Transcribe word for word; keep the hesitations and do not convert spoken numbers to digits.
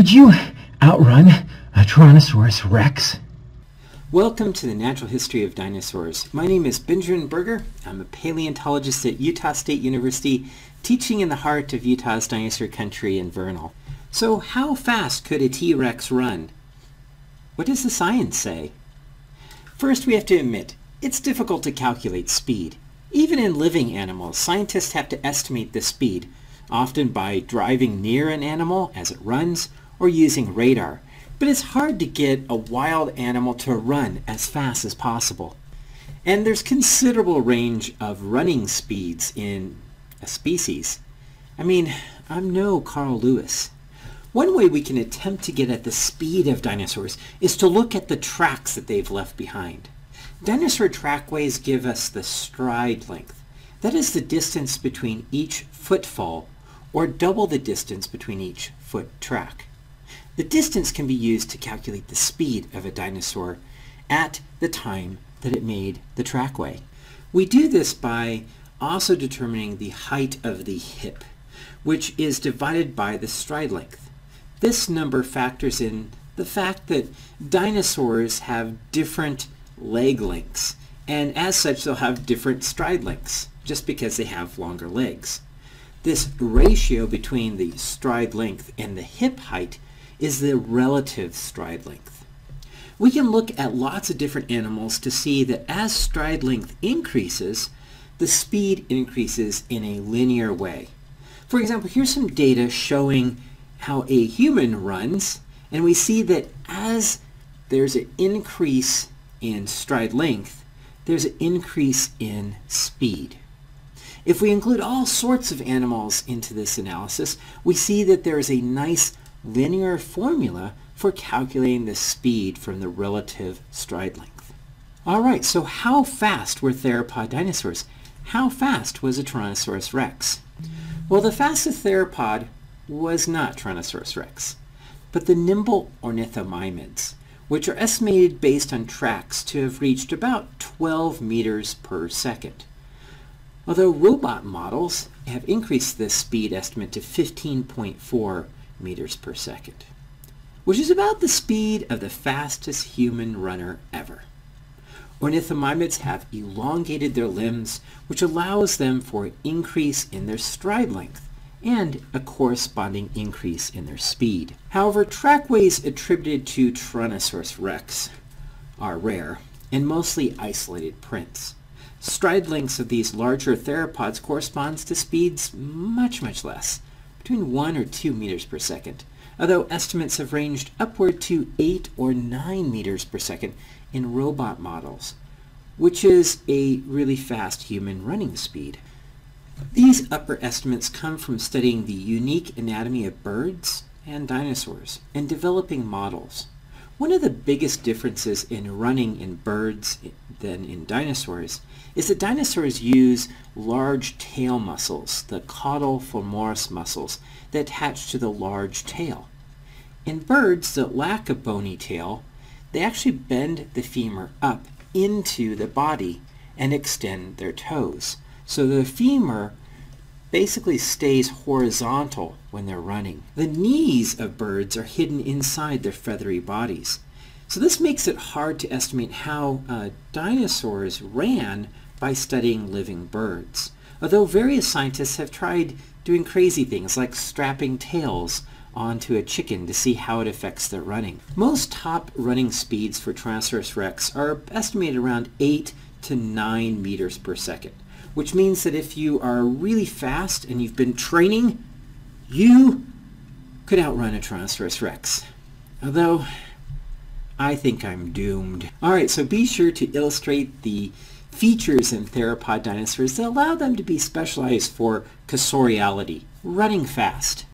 Could you outrun a Tyrannosaurus Rex? Welcome to the Natural History of Dinosaurs. My name is Benjamin Berger. I'm a paleontologist at Utah State University, teaching in the heart of Utah's dinosaur country in Vernal. So how fast could a T-Rex run? What does the science say? First, we have to admit, it's difficult to calculate speed. Even in living animals, scientists have to estimate the speed, often by driving near an animal as it runs or using radar. But it's hard to get a wild animal to run as fast as possible. And there's considerable range of running speeds in a species. I mean, I'm no Carl Lewis. One way we can attempt to get at the speed of dinosaurs is to look at the tracks that they've left behind. Dinosaur trackways give us the stride length. That is the distance between each footfall, or double the distance between each foot track. The distance can be used to calculate the speed of a dinosaur at the time that it made the trackway. We do this by also determining the height of the hip, which is divided by the stride length. This number factors in the fact that dinosaurs have different leg lengths, and as such they'll have different stride lengths, just because they have longer legs. This ratio between the stride length and the hip height is the relative stride length. We can look at lots of different animals to see that as stride length increases, the speed increases in a linear way. For example, here's some data showing how a human runs, and we see that as there's an increase in stride length, there's an increase in speed. If we include all sorts of animals into this analysis, we see that there is a nice linear formula for calculating the speed from the relative stride length. Alright, so how fast were theropod dinosaurs? How fast was a Tyrannosaurus rex? Well, the fastest theropod was not Tyrannosaurus rex, but the nimble ornithomimids, which are estimated based on tracks to have reached about twelve meters per second. Although robot models have increased this speed estimate to fifteen point four meters per second, which is about the speed of the fastest human runner ever. Ornithomimids have elongated their limbs, which allows them for an increase in their stride length and a corresponding increase in their speed. However, trackways attributed to Tyrannosaurus rex are rare and mostly isolated prints. Stride lengths of these larger theropods corresponds to speeds much, much less, between one or two meters per second, although estimates have ranged upward to eight or nine meters per second in robot models, which is a really fast human running speed. These upper estimates come from studying the unique anatomy of birds and dinosaurs and developing models. One of the biggest differences in running in birds than in dinosaurs is that dinosaurs use large tail muscles, the caudal femoris muscles, that attach to the large tail. In birds that lack a bony tail, they actually bend the femur up into the body and extend their toes. So the femur basically stays horizontal when they're running. The knees of birds are hidden inside their feathery bodies. So this makes it hard to estimate how uh, dinosaurs ran by studying living birds, although various scientists have tried doing crazy things like strapping tails onto a chicken to see how it affects their running. Most top running speeds for Tyrannosaurus rex are estimated around eight to nine meters per second, which means that if you are really fast and you've been training, you could outrun a Tyrannosaurus rex. Although, I think I'm doomed. Alright, so be sure to illustrate the features in theropod dinosaurs that allow them to be specialized for cursoriality, running fast.